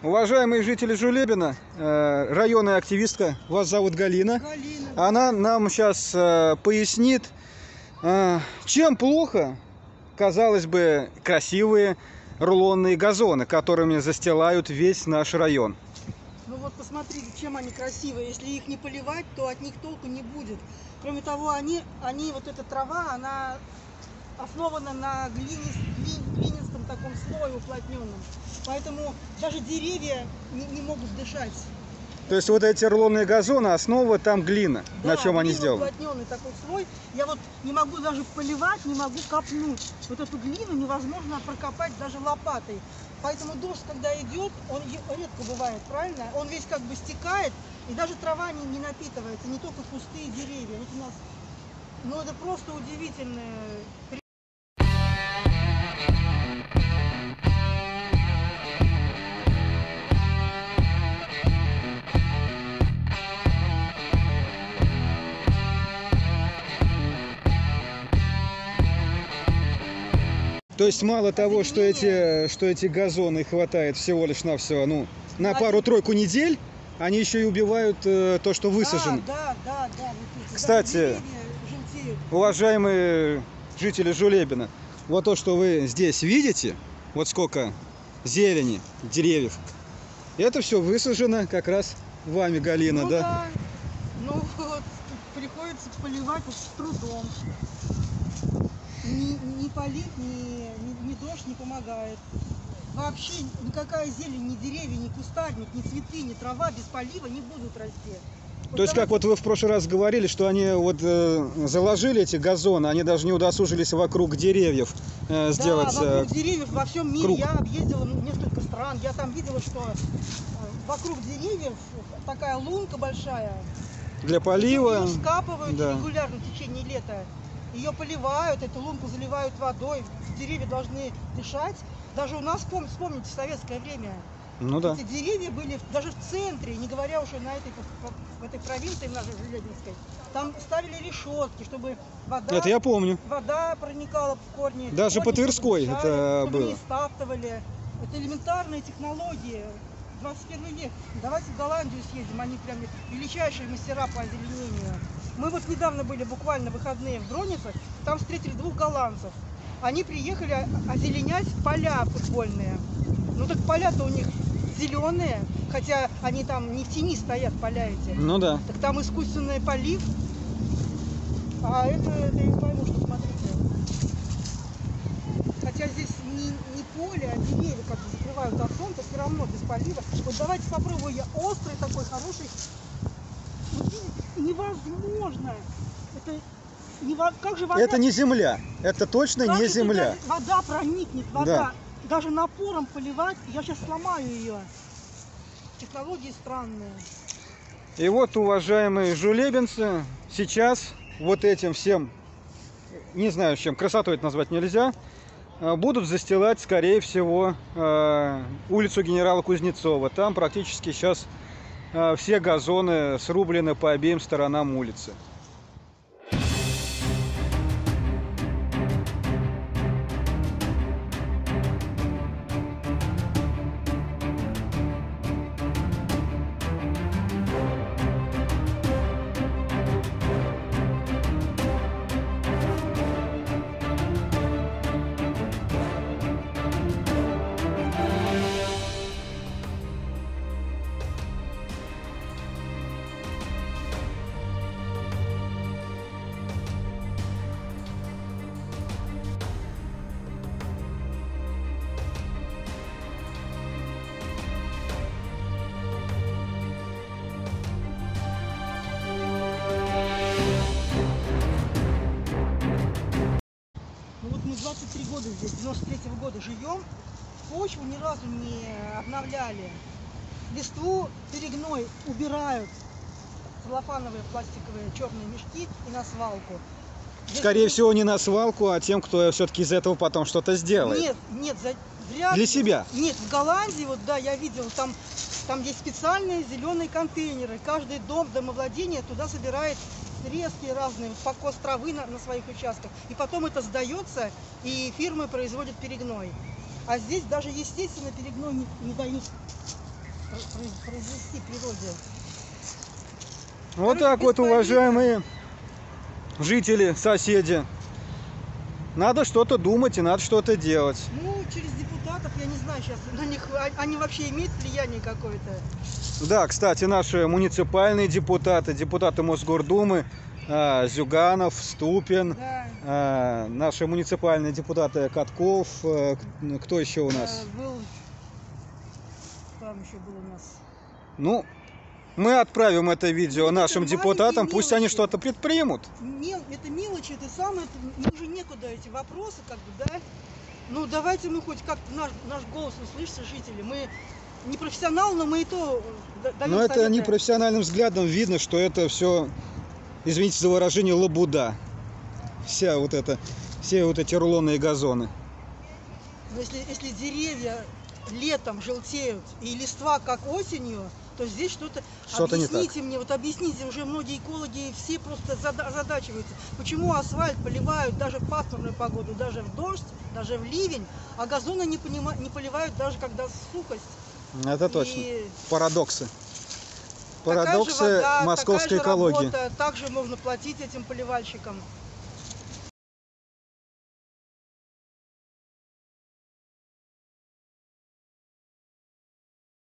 Уважаемые жители Жулебина, районная активистка, вас зовут Галина. Галина. Она нам сейчас пояснит, чем плохо, казалось бы, красивые рулонные газоны, которыми застилают весь наш район. Ну вот посмотрите, чем они красивые. Если их не поливать, то от них толку не будет. Кроме того, вот эта трава, она основана на глинистом таком слое уплотненном. Поэтому даже деревья не могут дышать. То есть вот эти рулонные газоны, основа там глина, да, на чем они сделаны? Уплотненный такой слой. Я вот не могу даже поливать, не могу копнуть. Вот эту глину невозможно прокопать даже лопатой. Поэтому дождь, когда идет, он редко бывает, правильно? Он весь как бы стекает, и даже трава не напитывается, не только кусты и деревья. Вот у нас, ну это просто удивительное. То есть мало того, что эти газоны хватает всего лишь навсего, ну, на пару-тройку недель, они еще и убивают то, что высажено. Да. Кстати, уважаемые жители Жулебина, вот то, что вы здесь видите, вот сколько зелени, деревьев, это все высажено как раз вами, Галина, ну, да? Да. Ну вот, приходится поливать вот с трудом. Ни полив, ни дождь не помогает. Вообще никакая зелень, ни деревья, ни кустарник, ни цветы, ни трава без полива не будут расти. Вот то есть, как вот вы в прошлый раз говорили, что они вот заложили эти газоны, они даже не удосужились вокруг деревьев сделать. Да, вокруг деревьев во всем мире круг. Я объездила несколько стран. Я там видела, что вокруг деревьев такая лунка большая. Для полива. Ее скапывают да. регулярно в течение лета. Ее поливают, эту лунку заливают водой, деревья должны дышать. Даже у нас, вспомните, в советское время, ну, да. эти деревья были даже в центре, не говоря уж в этой провинции нашей Желябинской. Там ставили решетки, чтобы это я помню. Вода проникала в корни. Даже по Тверской это было. Не стаптывали. Это элементарные технологии. 21 век. Давайте в Голландию съездим, они прям величайшие мастера по озеленению. Мы вот недавно были буквально выходные в Броницах, там встретили 2 голландцев. Они приехали озеленять поля футбольные. Ну так поля-то у них зеленые, хотя они там не в тени стоят, поля эти. Ну да. Так там искусственный полив. А это я не пойму, что смотрите. Хотя здесь не поле, а деревья как-то закрывают от солнца, все равно без полива. Вот давайте попробую я острый такой, хороший. Вот видите, невозможно. Как же вода? Это не земля. Это точно как не земля. Вода проникнет, вода. Да. Даже напором поливать, я сейчас сломаю ее. Технологии странные. И вот, уважаемые жулебинцы, сейчас вот этим всем, не знаю, чем, красотой это назвать нельзя, будут застилать, скорее всего, улицу генерала Кузнецова. Там практически сейчас все газоны срублены по обеим сторонам улицы. Мы 23 года здесь, 93-го года живем, почву ни разу не обновляли. Листву перегной убирают, целлофановые пластиковые черные мешки и на свалку. Скорее всего, не на свалку, а тем, кто все-таки из этого потом что-то сделает. Нет, вряд ли. Для себя? Нет, в Голландии, вот да, я видел, там есть специальные зеленые контейнеры. Каждый дом, домовладение туда собирает срезки разные, покос травы на своих участках. И потом это сдается, и фирмы производят перегной. А здесь даже естественно перегной не дают произвести природе. Вот так вот, уважаемые жители, соседи. Надо что-то думать и надо что-то делать. Ну, через депутатов, я не знаю сейчас, на них они вообще имеют влияние какое-то. Да, кстати, наши муниципальные депутаты, депутаты Мосгордумы, Зюганов, Ступин, Да. наши муниципальные депутаты Катков, кто еще у нас? Был, там еще был у нас. Ну, мы отправим это видео Ну, нашим это депутатам, маленькие пусть они мелочи. что-то предпримут. Это мелочи, это самое, им уже некуда эти вопросы, как бы, да? Ну, давайте мы хоть как-то наш голос услышите, жители. Мы не профессионалы, но мы и то даем Но это советы. непрофессиональным взглядом видно, что это все, извините за выражение, лабуда. Все вот эти рулонные газоны. Но если деревья летом желтеют и листва как осенью, то здесь что-то Не так. объясните мне, вот объясните, уже многие экологи все просто озадачиваются, почему асфальт поливают даже в пасмурную погоду, даже в дождь, даже в ливень, а газоны не поливают даже когда сухость. Это точно. И Парадоксы. такая же Парадоксы вода, московской такая же экологии. работа, также можно платить этим поливальщикам.